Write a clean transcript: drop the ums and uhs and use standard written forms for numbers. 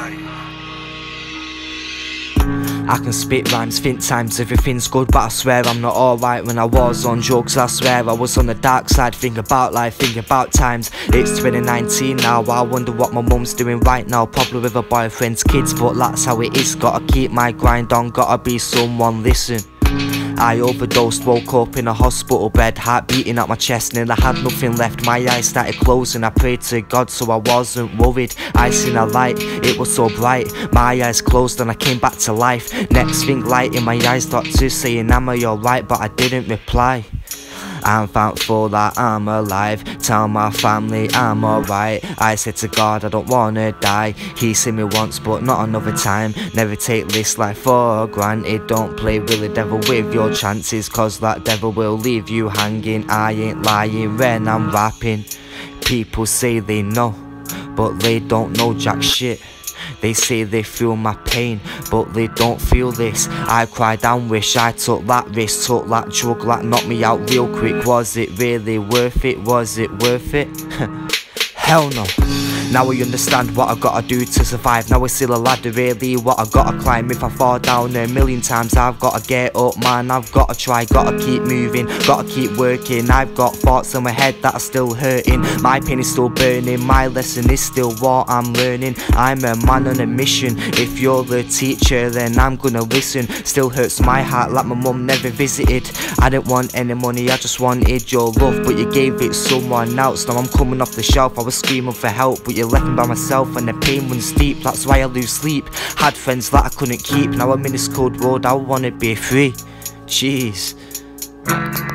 I can spit rhymes, think times, everything's good, but I swear I'm not alright. When I was on drugs, I swear I was on the dark side. Think about life, think about times. It's 2019 now, I wonder what my mum's doing right now. Probably with her boyfriend's kids, but that's how it is. Gotta keep my grind on, gotta be someone, listen. I overdosed, woke up in a hospital bed, heart beating at my chest, and I had nothing left. My eyes started closing, I prayed to God so I wasn't worried. I seen a light, it was so bright, my eyes closed and I came back to life. Next thing, light in my eyes, doctor saying am I alright, but I didn't reply. I'm thankful that I'm alive, tell my family I'm alright. I said to God I don't wanna die, he said me once but not another time. Never take this life for granted, don't play with the devil with your chances, cause that devil will leave you hanging. I ain't lying when I'm rapping, people say they know, but they don't know jack shit. They say they feel my pain, but they don't feel this. I cried and wish I took that risk, took that drug that knocked me out real quick. Was it really worth it? Was it worth it? Hell no. Now I understand what I gotta do to survive. Now I still a ladder, really what I gotta climb. If I fall down a million times, I've gotta get up, man. I've gotta try, gotta keep moving, gotta keep working. I've got thoughts in my head that are still hurting. My pain is still burning, my lesson is still what I'm learning. I'm a man on a mission, if you're the teacher then I'm gonna listen. Still hurts my heart like my mum never visited. I didn't want any money, I just wanted your love, but you gave it someone else. Now I'm coming off the shelf, I was screaming for help, but you left me by myself and the pain runs deep. That's why I lose sleep, had friends that I couldn't keep. Now I'm in this cold world, I wanna be free. Jeez.